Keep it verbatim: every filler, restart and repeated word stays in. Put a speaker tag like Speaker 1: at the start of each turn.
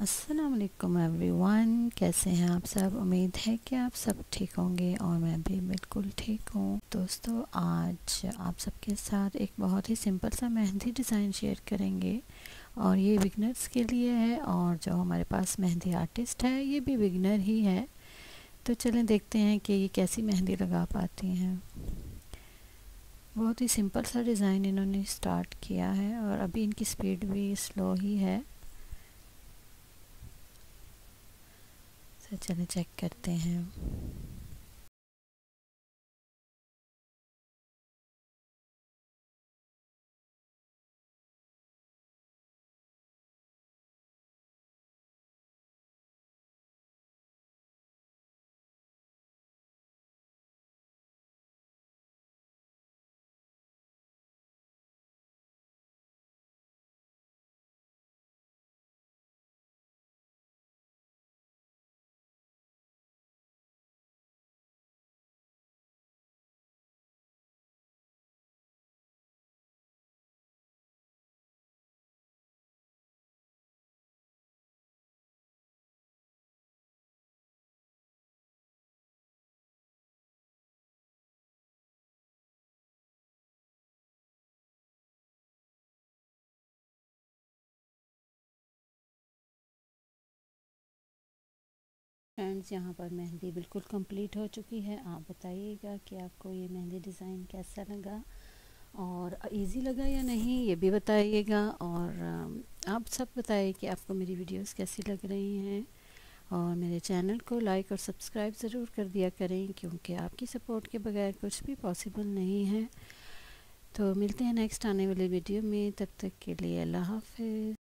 Speaker 1: अस्सलाम वालेकुम एवरीवन, कैसे हैं आप सब। उम्मीद है कि आप सब ठीक होंगे और मैं भी बिल्कुल ठीक हूँ। दोस्तों, आज आप सबके साथ एक बहुत ही सिंपल सा मेहंदी डिज़ाइन शेयर करेंगे और ये बिगनर्स के लिए है और जो हमारे पास मेहंदी आर्टिस्ट है ये भी बिगनर ही है। तो चलें देखते हैं कि ये कैसी मेहंदी लगा पाती हैं। बहुत ही सिंपल सा डिज़ाइन इन्होंने स्टार्ट किया है और अभी इनकी स्पीड भी स्लो ही है। तो चलिए चेक करते हैं। फ्रेंड्स, यहाँ पर मेहंदी बिल्कुल कंप्लीट हो चुकी है। आप बताइएगा कि आपको ये मेहंदी डिज़ाइन कैसा लगा और इजी लगा या नहीं, ये भी बताइएगा। और आप सब बताइए कि आपको मेरी वीडियोस कैसी लग रही हैं और मेरे चैनल को लाइक और सब्सक्राइब ज़रूर कर दिया करें, क्योंकि आपकी सपोर्ट के बगैर कुछ भी पॉसिबल नहीं है। तो मिलते हैं नेक्स्ट आने वाले वीडियो में, तब तक के लिए अल्लाह हाफ़िज़।